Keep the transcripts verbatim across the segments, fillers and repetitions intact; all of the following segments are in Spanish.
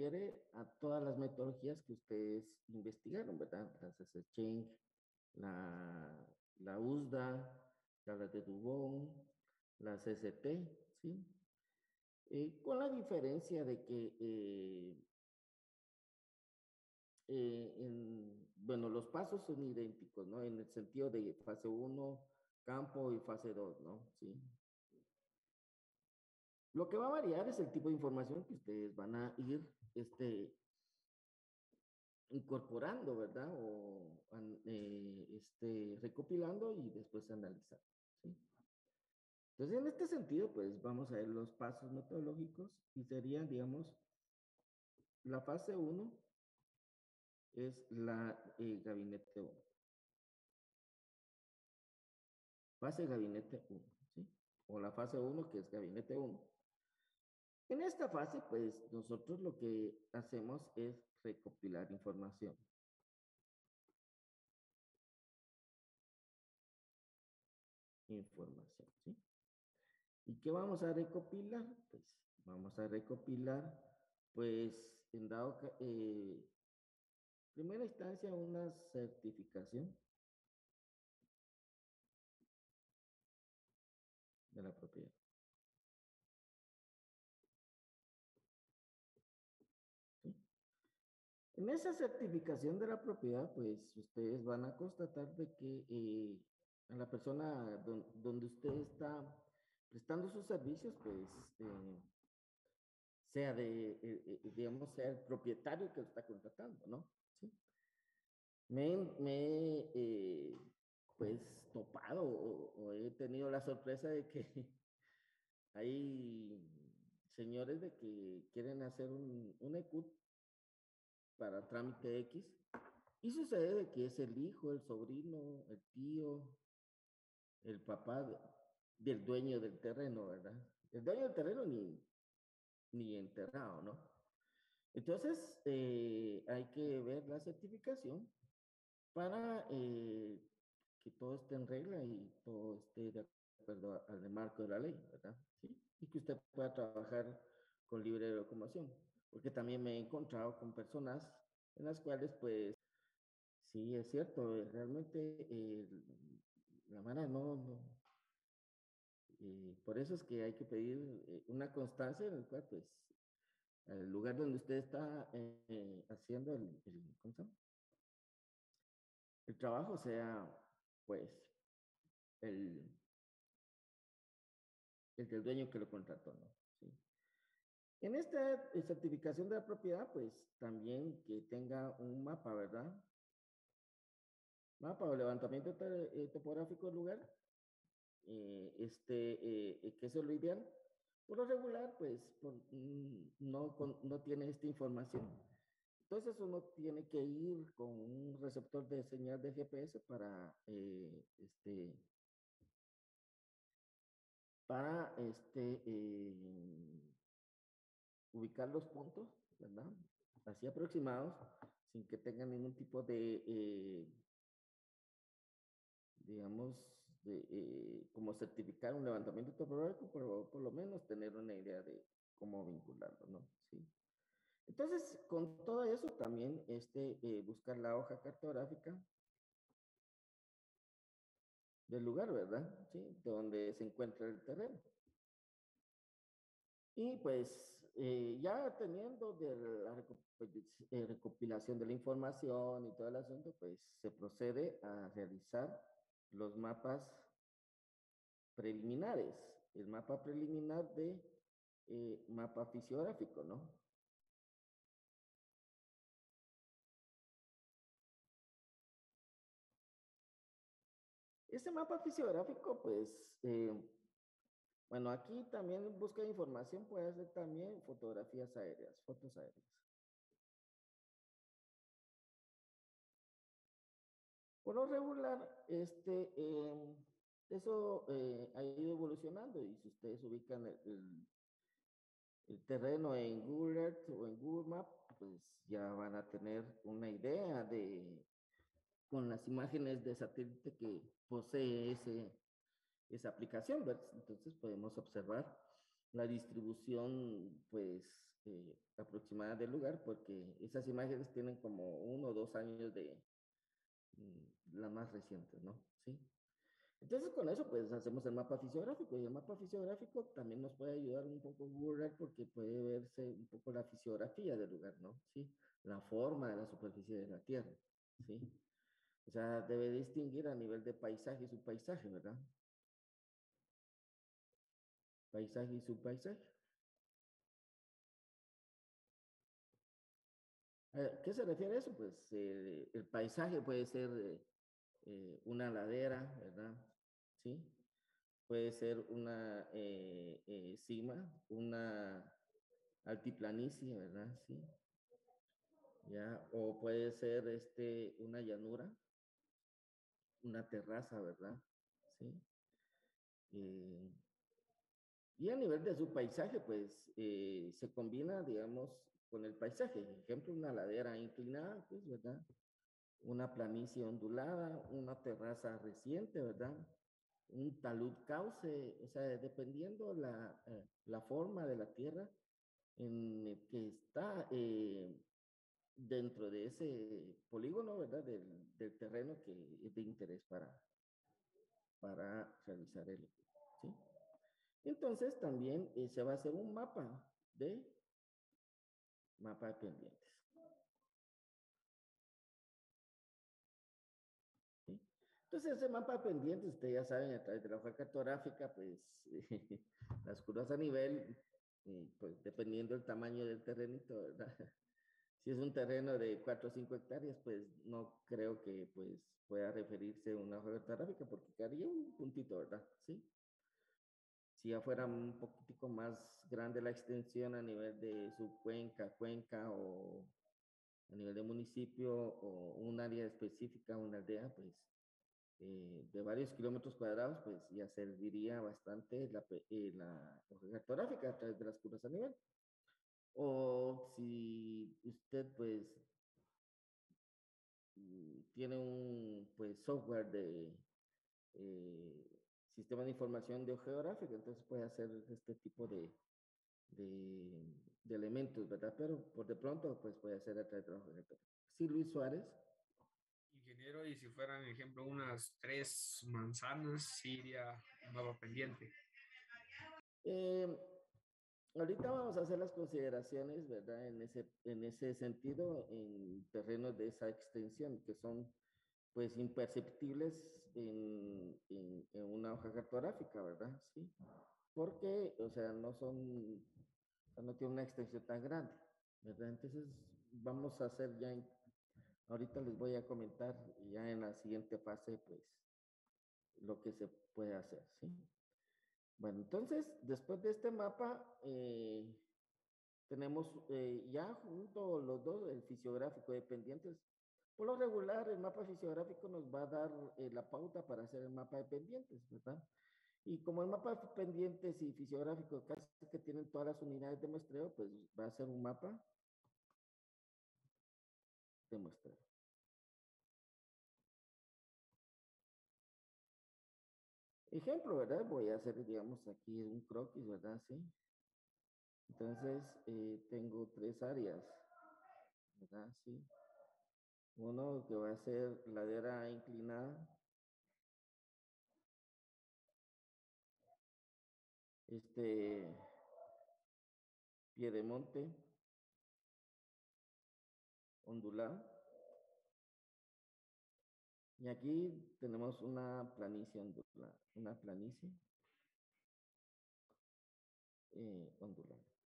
refiere a todas las metodologías que ustedes investigaron, ¿verdad? Las S S Change, la, la U S D A, la red de Dubon, las S T, ¿sí? Eh, con la diferencia de que, eh, eh, en, bueno, los pasos son idénticos, ¿no? En el sentido de fase uno, campo y fase dos, ¿no? ¿Sí? Lo que va a variar es el tipo de información que ustedes van a ir este, incorporando, ¿verdad? O eh, este, recopilando y después analizando, ¿sí? Entonces, en este sentido, pues vamos a ver los pasos metodológicos y serían, digamos, la fase uno es la eh, gabinete uno. Fase gabinete uno, ¿sí? O la fase uno que es gabinete uno. En esta fase, pues nosotros lo que hacemos es recopilar información. Información, ¿sí? ¿Y qué vamos a recopilar? Pues vamos a recopilar, pues en dado eh, primera instancia una certificación de la propiedad. ¿Sí? En esa certificación de la propiedad, pues ustedes van a constatar de que eh, a la persona don, donde usted está prestando sus servicios, pues eh, sea de, eh, eh, digamos, sea el propietario que lo está contratando, ¿no? ¿Sí? Me, me eh, pues topado o, o he tenido la sorpresa de que hay señores de que quieren hacer un, un E Q T para trámite X y sucede de que es el hijo, el sobrino, el tío, el papá de, del dueño del terreno, ¿verdad? El dueño del terreno ni, ni enterrado, ¿no? Entonces, eh, hay que ver la certificación para eh, que todo esté en regla y todo esté de acuerdo al marco de la ley, ¿verdad? ¿Sí? Y que usted pueda trabajar con libre locomoción. Porque también me he encontrado con personas en las cuales, pues, sí, es cierto, eh, realmente eh, la mano no, no eh, por eso es que hay que pedir eh, una constancia en el cual, pues, el lugar donde usted está eh, haciendo el, el, ¿cómo se llama? El trabajo sea, pues, el, el del dueño que lo contrató, ¿no? ¿Sí? En esta eh, certificación de la propiedad, pues, también que tenga un mapa, ¿verdad? Mapa o levantamiento eh, topográfico del lugar, eh, este, eh, que eso es lo ideal. Por lo regular, pues, por, mm, no, con, no tiene esta información. Entonces uno tiene que ir con un receptor de señal de G P S para, eh, este, para este, eh, ubicar los puntos, ¿verdad? Así aproximados, sin que tengan ningún tipo de, eh, digamos, de, eh, como certificar un levantamiento topográfico, pero por lo menos tener una idea de cómo vincularlo, ¿no? Sí. Entonces, con todo eso también este, eh, buscar la hoja cartográfica del lugar, ¿verdad? Sí, donde se encuentra el terreno. Y pues eh, ya teniendo de la eh, recopilación de la información y todo el asunto, pues se procede a realizar los mapas preliminares, el mapa preliminar de eh, mapa fisiográfico, ¿no? Ese mapa fisiográfico, pues, eh, bueno, aquí también en busca de información puede hacer también fotografías aéreas, fotos aéreas. Por lo regular, este, eh, eso eh, ha ido evolucionando y si ustedes ubican el, el, el, terreno en Google Earth o en Google Map, pues ya van a tener una idea de, con las imágenes de satélite que posee ese, esa aplicación, ¿verdad? Entonces podemos observar la distribución, pues, eh, aproximada del lugar, porque esas imágenes tienen como uno o dos años de mm, las más recientes, ¿no? Sí. Entonces con eso pues hacemos el mapa fisiográfico y el mapa fisiográfico también nos puede ayudar un poco Google Earth porque puede verse un poco la fisiografía del lugar, ¿no? Sí, la forma de la superficie de la Tierra, ¿sí? O sea, debe distinguir a nivel de paisaje y subpaisaje, ¿verdad? Paisaje y subpaisaje. ¿A qué se refiere eso? Pues eh, el paisaje puede ser eh, eh, una ladera, ¿verdad? ¿Sí? Puede ser una eh, eh, cima, una altiplanicie, ¿verdad? Sí. Ya, o puede ser este, una llanura, una terraza, ¿verdad? Sí. Eh, y a nivel de su paisaje, pues eh, se combina, digamos, con el paisaje. Por ejemplo, una ladera inclinada, pues, ¿verdad? Una planicie ondulada, una terraza reciente, ¿verdad? Un talud cauce, o sea, dependiendo la, eh, la forma de la tierra en el que está eh, dentro de ese polígono, ¿verdad? Del, del terreno que es de interés para, para realizar el equipo, ¿sí? Entonces también eh, se va a hacer un mapa de mapa de pendientes, ¿sí? Entonces ese mapa de pendientes, ustedes ya saben, a través de la hoja cartográfica, pues las curvas a nivel, eh, pues dependiendo del tamaño del terrenito, ¿verdad? Si es un terreno de cuatro o cinco hectáreas, pues no creo que pues pueda referirse a una hoja cartográfica porque quedaría un puntito, ¿verdad? Sí. Si ya fuera un poquitico más grande la extensión a nivel de subcuenca, cuenca o a nivel de municipio o un área específica, una aldea, pues eh, de varios kilómetros cuadrados, pues ya serviría bastante la, eh, la hoja cartográfica a través de las curvas a nivel. O si usted pues tiene un pues, software de eh, sistema de información de geográfica, entonces puede hacer este tipo de, de, de, elementos, ¿verdad? Pero por de pronto, pues puede hacer a través de trabajo de Sí, Luis Suárez. Ingeniero, y si fueran, ejemplo, unas tres manzanas, sí iría un mapa pendiente. Eh, ahorita vamos a hacer las consideraciones, ¿verdad? En ese, en ese sentido, en terrenos de esa extensión, que son pues imperceptibles en, en, en una hoja cartográfica, ¿verdad? Sí. Porque, o sea, no son, no tiene una extensión tan grande, ¿verdad? Entonces, vamos a hacer ya, en, ahorita les voy a comentar ya en la siguiente fase, pues, lo que se puede hacer, ¿sí? Bueno, entonces, después de este mapa, eh, tenemos eh, ya junto los dos, el fisiográfico de pendientes. Por lo regular, el mapa fisiográfico nos va a dar eh, la pauta para hacer el mapa de pendientes, ¿verdad? Y como el mapa de pendientes y fisiográfico casi que tienen todas las unidades de muestreo, pues va a ser un mapa de muestreo. Ejemplo, ¿verdad? Voy a hacer, digamos, aquí un croquis, ¿verdad? Sí. Entonces, eh, tengo tres áreas, ¿verdad? Sí. Uno que va a ser ladera inclinada. Este, piedemonte ondulado. Y aquí tenemos una planicie ondulada, una planicie eh, ondulada.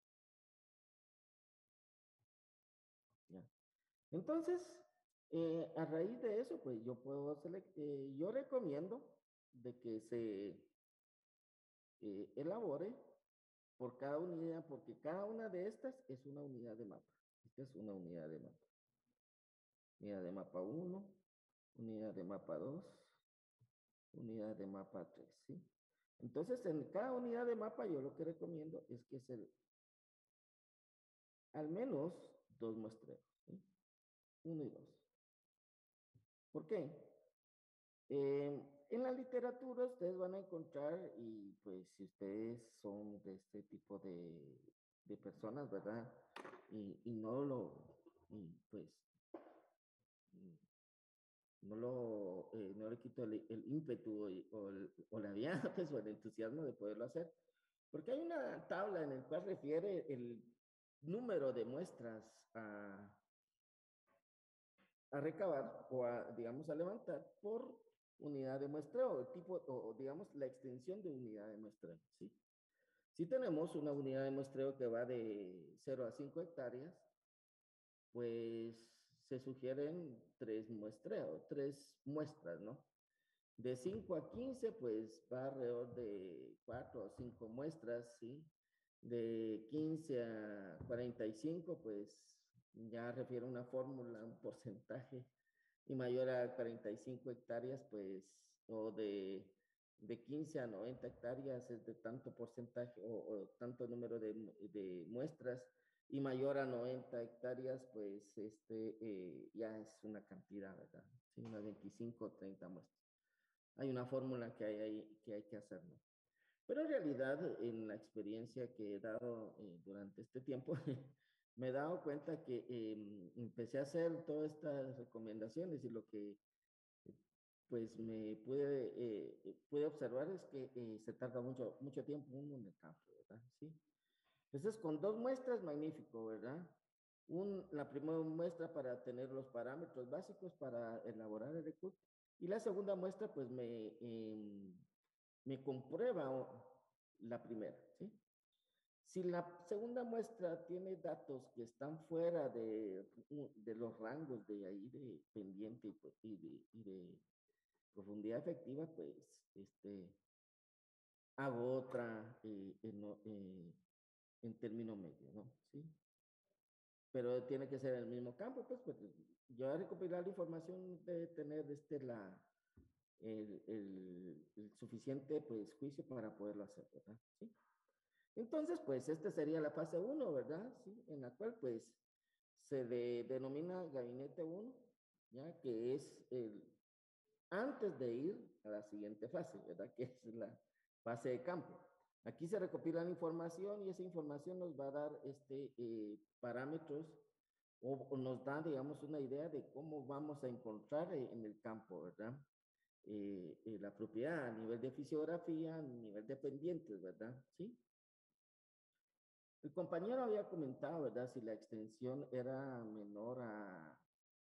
¿Ya? Entonces, eh, a raíz de eso, pues yo puedo select eh, yo recomiendo de que se eh, elabore por cada unidad, porque cada una de estas es una unidad de mapa. Esta es una unidad de mapa. Unidad de mapa uno, unidad de mapa dos, unidad de mapa tres, ¿sí? Entonces, en cada unidad de mapa, yo lo que recomiendo es que se al menos dos muestreos, ¿sí? Uno y dos. ¿Por qué? Eh, en la literatura ustedes van a encontrar, y pues si ustedes son de este tipo de de personas, ¿verdad? Y, y no lo, y pues, no lo, eh, no le quito el, el ímpetu o, o, el, o la vía, pues, o el entusiasmo de poderlo hacer. Porque hay una tabla en la cual refiere el número de muestras a, a recabar o a, digamos, a levantar por unidad de muestreo, el tipo, o, o digamos, la extensión de unidad de muestreo, ¿sí? Si tenemos una unidad de muestreo que va de cero a cinco hectáreas, pues se sugieren tres muestreos, tres muestras, ¿no? De cinco a quince, pues va alrededor de cuatro o cinco muestras, ¿sí? De quince a cuarenta y cinco, pues ya refiere a una fórmula, un porcentaje, y mayor a cuarenta y cinco hectáreas, pues, o de, de quince a noventa hectáreas es de tanto porcentaje o, o tanto número de, de, muestras, y mayor a noventa hectáreas, pues, este, eh, ya es una cantidad, ¿verdad? Sí, unas veinticinco o treinta muestras. Hay una fórmula que hay ahí que hay que hacerlo. Pero en realidad, en la experiencia que he dado eh, durante este tiempo, me he dado cuenta que eh, empecé a hacer todas estas recomendaciones y lo que pues me pude, eh, pude observar es que eh, se tarda mucho, mucho tiempo uno en el campo, ¿verdad? Sí. Entonces, con dos muestras, magnífico, ¿verdad? Un, la primera muestra para tener los parámetros básicos para elaborar el recurso y la segunda muestra, pues me, eh, me comprueba la primera, ¿sí? Si la segunda muestra tiene datos que están fuera de, de los rangos de ahí de pendiente y de, y de profundidad efectiva, pues este, hago otra eh, en, eh, en término medio, ¿no? ¿Sí? Pero tiene que ser en el mismo campo, pues, pues yo a recopilar la información de tener este, la, el, el, el, suficiente pues, juicio para poderlo hacer, ¿verdad? ¿Sí? Entonces, pues, esta sería la fase uno, ¿verdad? ¿Sí? En la cual, pues, se le denomina gabinete uno, ¿ya? Que es el, antes de ir a la siguiente fase, ¿verdad? Que es la fase de campo. Aquí se recopila la información y esa información nos va a dar este, eh, parámetros o, o, nos da, digamos, una idea de cómo vamos a encontrar eh, en el campo, ¿verdad? Eh, eh, la propiedad a nivel de fisiografía, a nivel de pendientes, ¿verdad? ¿Sí? El compañero había comentado, ¿verdad? Si la extensión era menor a,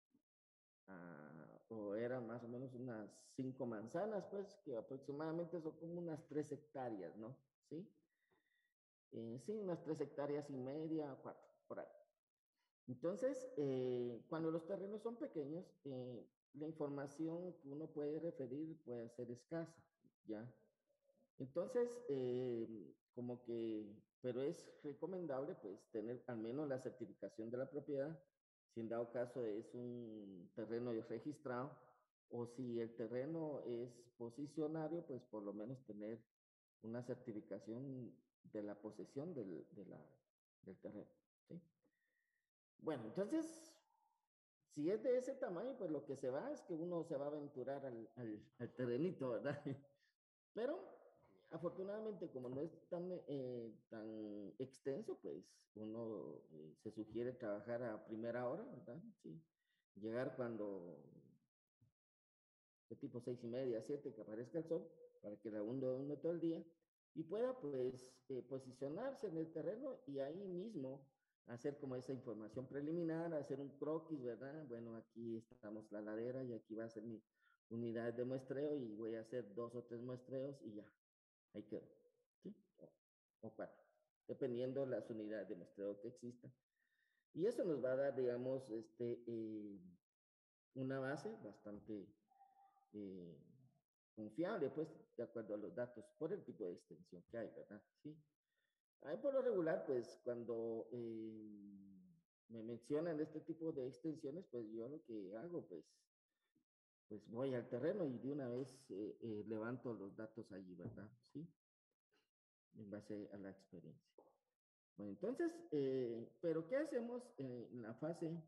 a o eran más o menos unas cinco manzanas, pues, que aproximadamente son como unas tres hectáreas, ¿no? ¿Sí? Eh, sí, unas tres hectáreas y media, cuatro, por ahí. Entonces, eh, cuando los terrenos son pequeños, eh, la información que uno puede referir puede ser escasa, ¿ya? Entonces, eh, como que, pero es recomendable, pues, tener al menos la certificación de la propiedad, si en dado caso es un terreno registrado, o si el terreno es posicionario, pues, por lo menos tener una certificación de la posesión del, de la, del terreno, ¿sí? Bueno, entonces, si es de ese tamaño, pues lo que se va es que uno se va a aventurar al, al, al terrenito, ¿verdad? Pero afortunadamente, como no es tan, eh, tan extenso, pues uno eh, se sugiere trabajar a primera hora, ¿verdad? Sí. Llegar cuando, de tipo seis y media, siete, que aparezca el sol, para que la uno uno todo el día y pueda, pues, eh, posicionarse en el terreno y ahí mismo hacer como esa información preliminar, hacer un croquis, ¿verdad? Bueno, aquí estamos la ladera y aquí va a ser mi unidad de muestreo y voy a hacer dos o tres muestreos y ya, ahí quedó, ¿sí? O, o cuatro, dependiendo de las unidades de muestreo que existan. Y eso nos va a dar, digamos, este, eh, una base bastante eh, confiable, pues, de acuerdo a los datos, por el tipo de extensión que hay, ¿verdad? Sí. Ahí por lo regular, pues, cuando eh, me mencionan este tipo de extensiones, pues yo lo que hago, pues, pues voy al terreno y de una vez eh, eh, levanto los datos allí, ¿verdad? Sí, en base a la experiencia. Bueno, entonces, eh, pero ¿qué hacemos en la fase,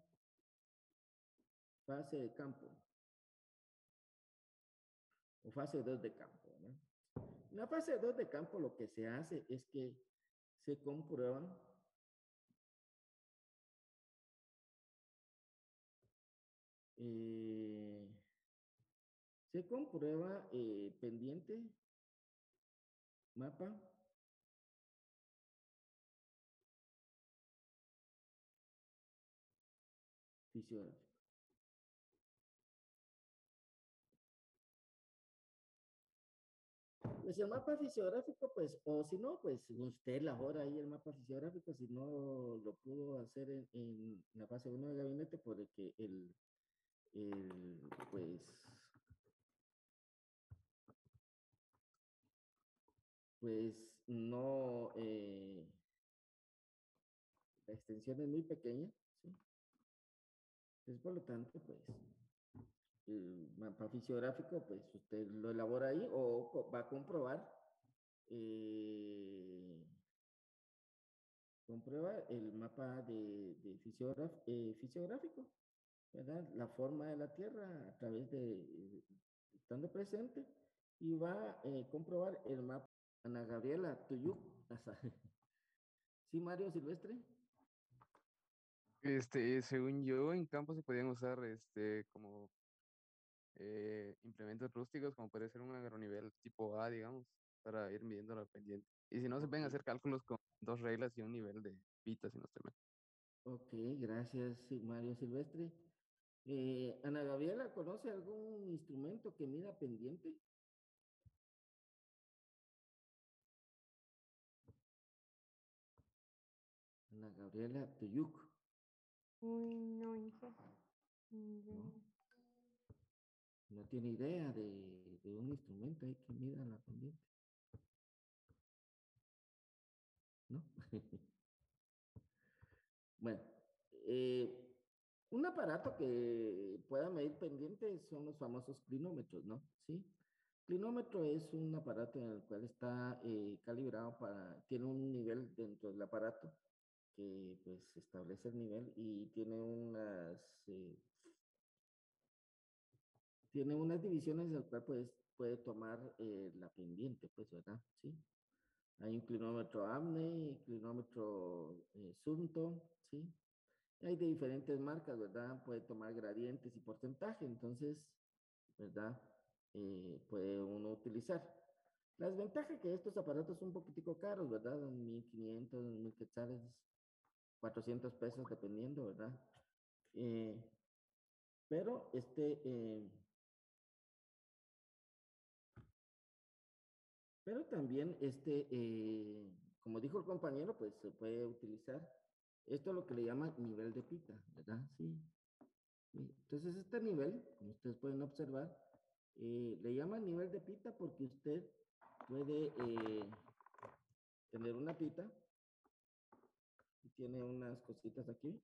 fase de campo? O fase dos de campo, ¿no? En la fase dos de campo lo que se hace es que se comprueban Eh, se comprueba eh, pendiente, mapa, fisiográfico. Pues el mapa fisiográfico, pues, o si no, pues usted elabora ahí el mapa fisiográfico, si no lo pudo hacer en, en la fase uno del gabinete, porque el, el pues, pues no, eh, la extensión es muy pequeña, ¿sí? Entonces, por lo tanto, pues, el mapa fisiográfico, pues usted lo elabora ahí o va a comprobar, eh, comprueba el mapa de, de fisiograf, eh, fisiográfico, ¿verdad? La forma de la Tierra a través de, eh, estando presente, y va a eh, comprobar el mapa. Ana Gabriela Tuyuk, ¿sí, Mario Silvestre? Este, según yo, en campo se podían usar este como eh, implementos rústicos, como puede ser un agronivel tipo A, digamos, para ir midiendo la pendiente. Y si no, se Ok, pueden hacer cálculos con dos reglas y un nivel de pita, si no estoy mal. ok, gracias, sí, Mario Silvestre. Eh, Ana Gabriela, ¿conoce algún instrumento que mida pendiente? Ana Gabriela Tuyuk, Uy, no, Inge. Mm, ¿no? de- No tiene idea de, de un instrumento ahí que mida la pendiente, ¿no? Bueno, eh, un aparato que pueda medir pendientes son los famosos clinómetros, ¿no? ¿Sí? Clinómetro es un aparato en el cual está eh, calibrado para, tiene un nivel dentro del aparato que pues establece el nivel y tiene unas, eh, tiene unas divisiones en las cuales puedes, puede tomar eh, la pendiente, pues, ¿verdad? ¿Sí? Hay un clinómetro AMNE, clinómetro eh, Sunto, ¿sí? Hay de diferentes marcas, ¿verdad? Puede tomar gradientes y porcentaje, entonces, ¿verdad? Eh, puede uno utilizar. Las ventajas que estos aparatos son un poquitico caros, ¿verdad? mil quinientos, mil quetzales, cuatrocientos pesos dependiendo, ¿verdad? Eh, pero este, eh, pero también este, eh, como dijo el compañero, pues se puede utilizar. Esto es lo que le llaman nivel de pita, ¿verdad? Sí. Sí. Entonces este nivel, como ustedes pueden observar, eh, le llaman nivel de pita porque usted puede eh, tener una pita y tiene unas cositas aquí.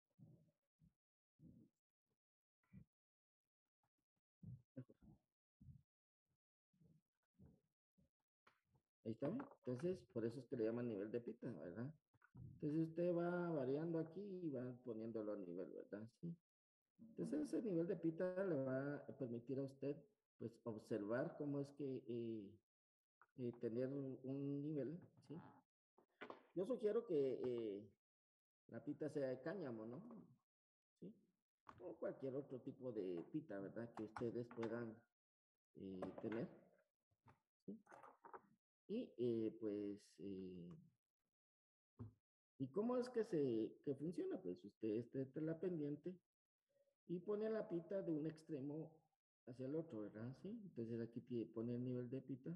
Ahí está. Entonces, por eso es que le llaman nivel de pita, ¿verdad? Entonces usted va variando aquí y va poniéndolo a nivel, ¿verdad? Sí. Entonces ese nivel de pita le va a permitir a usted, pues, observar cómo es que eh, eh, tener un, un nivel, ¿sí? Yo sugiero que eh, la pita sea de cáñamo, ¿no? ¿Sí? O cualquier otro tipo de pita, ¿verdad? Que ustedes puedan eh, tener, ¿sí? Y eh, pues, eh, ¿y cómo es que se que funciona? Pues usted esté entre la pendiente y pone la pita de un extremo hacia el otro, ¿verdad? ¿Sí? Entonces aquí pone el nivel de pita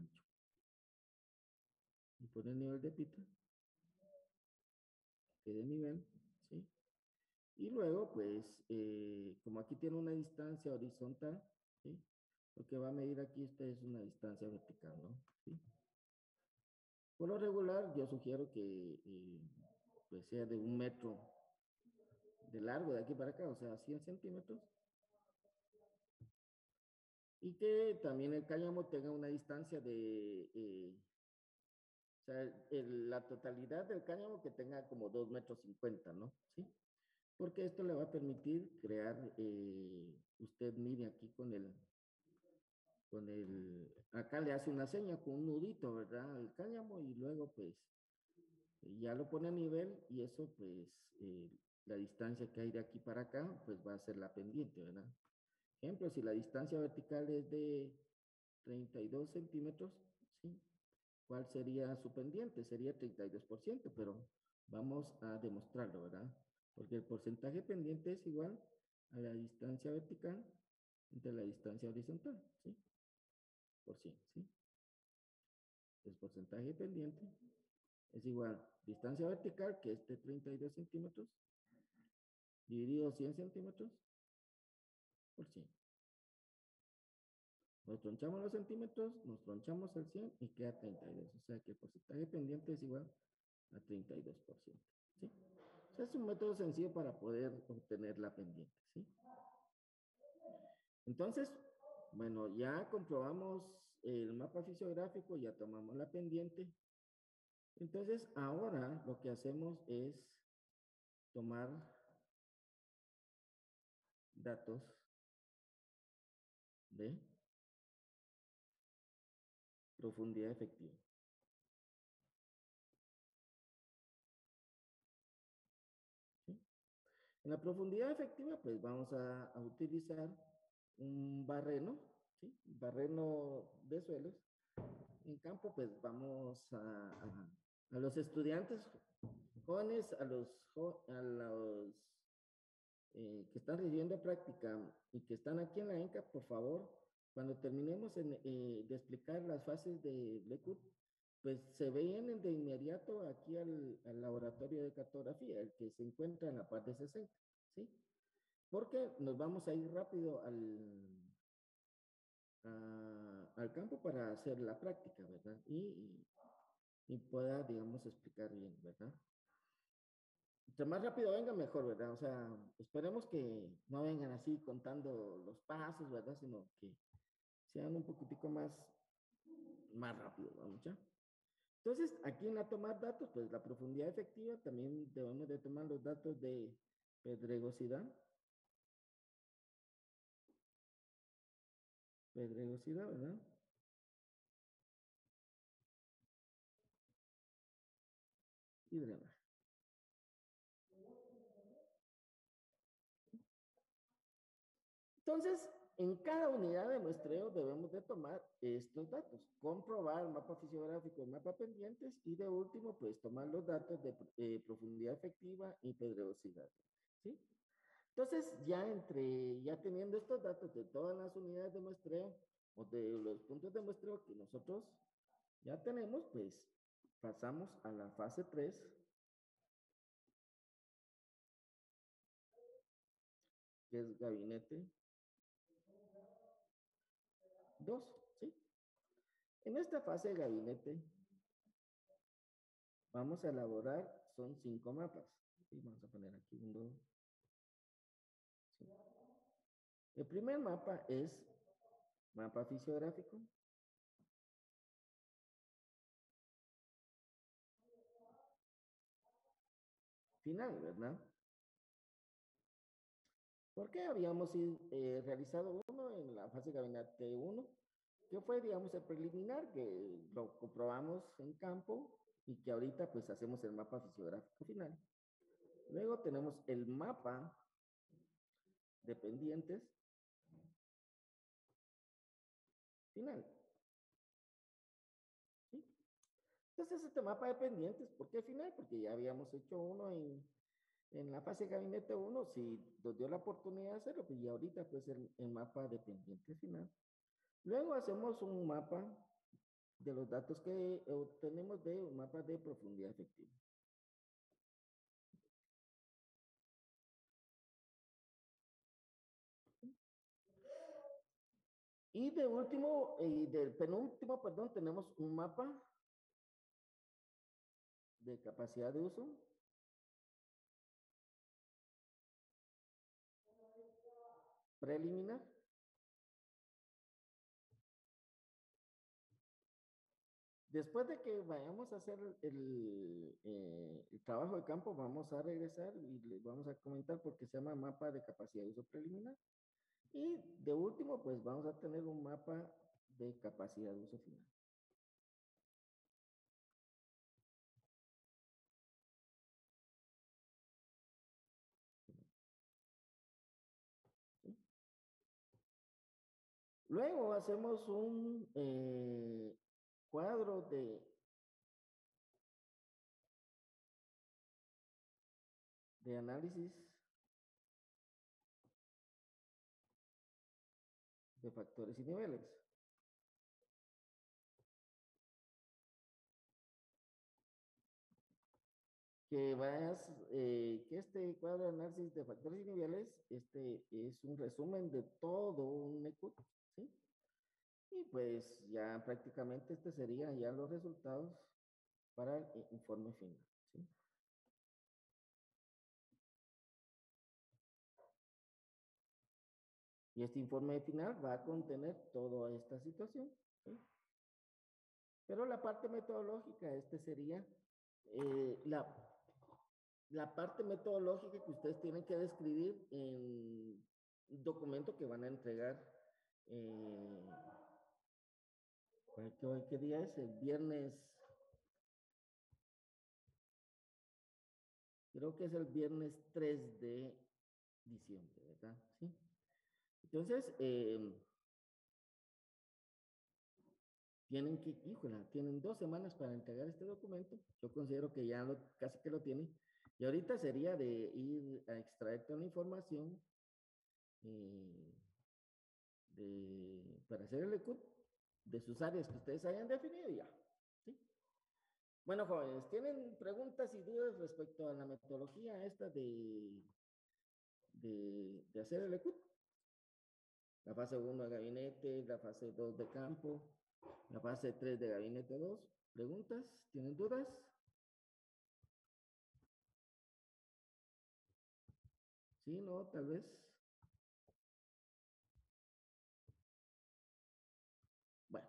y pone el nivel de pita, que de nivel, ¿sí? Y luego, pues, eh, como aquí tiene una distancia horizontal, ¿sí? Lo que va a medir aquí usted es una distancia vertical, ¿no? ¿Sí? Por lo regular, yo sugiero que eh, pues sea de un metro de largo de aquí para acá, o sea, cien centímetros, y que también el cáñamo tenga una distancia de, eh, o sea, el, la totalidad del cáñamo que tenga como dos metros cincuenta, ¿no? ¿Sí? Porque esto le va a permitir crear, eh, usted mire aquí con el, con el, acá le hace una seña con un nudito, ¿verdad? El cáñamo y luego pues ya lo pone a nivel y eso pues eh, la distancia que hay de aquí para acá, pues va a ser la pendiente, ¿verdad? Ejemplo, si la distancia vertical es de treinta y dos centímetros, ¿sí? ¿Cuál sería su pendiente? Sería treinta y dos por ciento, pero vamos a demostrarlo, ¿verdad? Porque el porcentaje pendiente es igual a la distancia vertical entre la distancia horizontal, ¿sí? Por cien, ¿sí? El porcentaje pendiente es igual distancia vertical, que es de treinta y dos centímetros, dividido cien centímetros por cien. Nos tronchamos los centímetros, nos tronchamos el cien y queda treinta y dos. O sea que el porcentaje pendiente es igual a treinta y dos por ciento. ¿Sí? O sea, es un método sencillo para poder obtener la pendiente. ¿Sí? Entonces, bueno, ya comprobamos el mapa fisiográfico, ya tomamos la pendiente. Entonces, ahora lo que hacemos es tomar datos de profundidad efectiva. ¿Sí? En la profundidad efectiva, pues vamos a, a utilizar un barreno, ¿sí? Barreno de suelos. En campo, pues vamos a, a, a los estudiantes jóvenes, a los, a los eh, que están recibiendo práctica y que están aquí en la ENCA, por favor, cuando terminemos en, eh, de explicar las fases de LECUT, pues se vienen de inmediato aquí al, al laboratorio de cartografía, el que se encuentra en la parte sesenta, ¿sí? Porque nos vamos a ir rápido al, a, al campo para hacer la práctica, ¿verdad? Y, y, y pueda, digamos, explicar bien, ¿verdad? Entre más rápido venga, mejor, ¿verdad? O sea, esperemos que no vengan así contando los pasos, ¿verdad? Sino que sean un poquitico más, más rápido, ¿vamos ya? Entonces, aquí en la tomar datos, pues la profundidad efectiva, también debemos de tomar los datos de pedregosidad. Pedregosidad, ¿verdad? Y drenaje. Entonces, en cada unidad de muestreo debemos de tomar estos datos, comprobar el mapa fisiográfico, el mapa pendientes y de último, pues tomar los datos de eh, profundidad efectiva y pedregosidad, ¿sí? Entonces, ya entre, ya teniendo estos datos de todas las unidades de muestreo o de los puntos de muestreo que nosotros ya tenemos, pues pasamos a la fase tres, que es gabinete dos, ¿sí? En esta fase de gabinete vamos a elaborar, son cinco mapas. ¿Sí? Vamos a poner aquí un, dos. ¿Sí? El primer mapa es mapa fisiográfico. Final, ¿verdad? ¿Por qué habíamos eh, realizado uno en la fase de gabinete uno? Que fue, digamos, el preliminar, que lo comprobamos en campo y que ahorita pues hacemos el mapa fisiográfico final. Luego tenemos el mapa de pendientes final. ¿Sí? Entonces este mapa de pendientes, ¿por qué final? Porque ya habíamos hecho uno en, en la fase de gabinete uno, si nos dio la oportunidad de hacerlo, pues y ahorita pues el, el mapa de pendientes final. Luego hacemos un mapa de los datos que obtenemos de un mapa de profundidad efectiva. Y de último, y del penúltimo, perdón, tenemos un mapa de capacidad de uso. Preliminar. Después de que vayamos a hacer el, eh, el trabajo de campo, vamos a regresar y les vamos a comentar porque se llama mapa de capacidad de uso preliminar. Y de último, pues vamos a tener un mapa de capacidad de uso final. Luego hacemos un eh, cuadro de, de análisis de factores y niveles. Que vayas, eh, que este cuadro de análisis de factores y niveles, este es un resumen de todo un ECUT, ¿sí? Y pues ya prácticamente este serían ya los resultados para el eh, informe final, ¿sí? Y este informe final va a contener toda esta situación, ¿sí? Pero la parte metodológica, este sería eh, la, la parte metodológica que ustedes tienen que describir en un documento que van a entregar. Eh, ¿qué, ¿Qué día es? El viernes. Creo que es el viernes tres de diciembre, ¿verdad? Sí. Entonces, eh, tienen que, híjola, tienen dos semanas para entregar este documento. Yo considero que ya lo, casi que lo tienen. Y ahorita sería de ir a extraer toda la información eh, de, para hacer el ECUT de sus áreas que ustedes hayan definido ya. ¿Sí? Bueno, jóvenes, ¿tienen preguntas y dudas respecto a la metodología esta de, de, de hacer el ECUT? La fase uno de gabinete, la fase dos de campo, la fase tres de gabinete dos. ¿Preguntas? ¿Tienen dudas? Sí, no, tal vez. Bueno.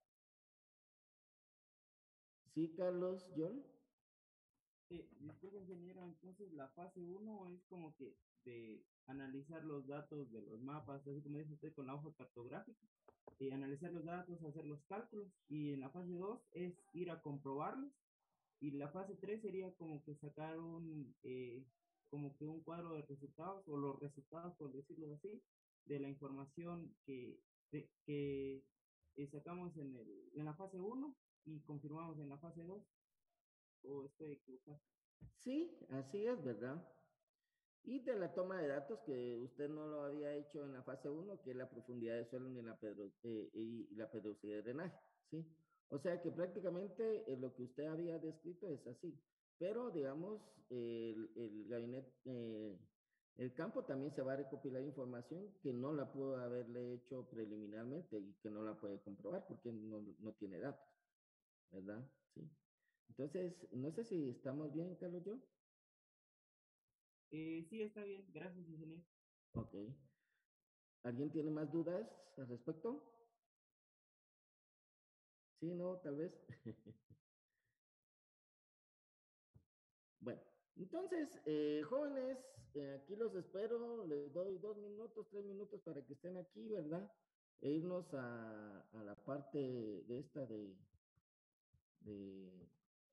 Sí, Carlos, John. Sí, disculpe, ingeniero, entonces la fase uno es como que de analizar los datos de los mapas, así como dice usted con la hoja cartográfica, y analizar los datos, hacer los cálculos, y en la fase dos es ir a comprobarlos, y la fase tres sería como que sacar un, eh, como que un cuadro de resultados, o los resultados, por decirlo así, de la información que, de, que eh, sacamos en, el, en la fase uno y confirmamos en la fase dos. ¿O estoy equivocado? Sí, así es, ¿verdad? Y de la toma de datos que usted no lo había hecho en la fase uno, que es la profundidad de suelo ni la pedro, eh, y la pedrosidad de drenaje, ¿sí? O sea que prácticamente eh, lo que usted había descrito es así. Pero, digamos, el, el gabinete, eh, el campo también se va a recopilar información que no la pudo haberle hecho preliminarmente y que no la puede comprobar porque no, no tiene datos, ¿verdad? Sí. Entonces, no sé si estamos bien, Carlos, yo. Eh, sí, está bien. Gracias, ingeniero. Ok. ¿Alguien tiene más dudas al respecto? Sí, no, tal vez. Bueno, entonces, eh, jóvenes, eh, aquí los espero. Les doy dos minutos, tres minutos para que estén aquí, ¿verdad? E irnos a, a la parte de esta de, de,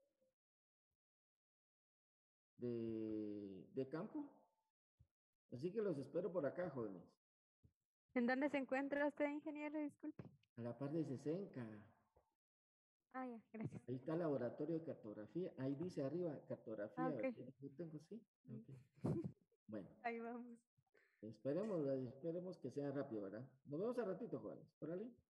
de, de campo. Así que los espero por acá, jóvenes. ¿En dónde se encuentra usted, ingeniero? Disculpe. A la par de Sesenca. Ah, ya, gracias. Ahí está el laboratorio de cartografía. Ahí dice arriba, cartografía. Ah, ok. Yo tengo, sí. Okay. Bueno. Ahí vamos. Esperemos, esperemos que sea rápido, ¿verdad? Nos vemos a ratito, jóvenes. Órale.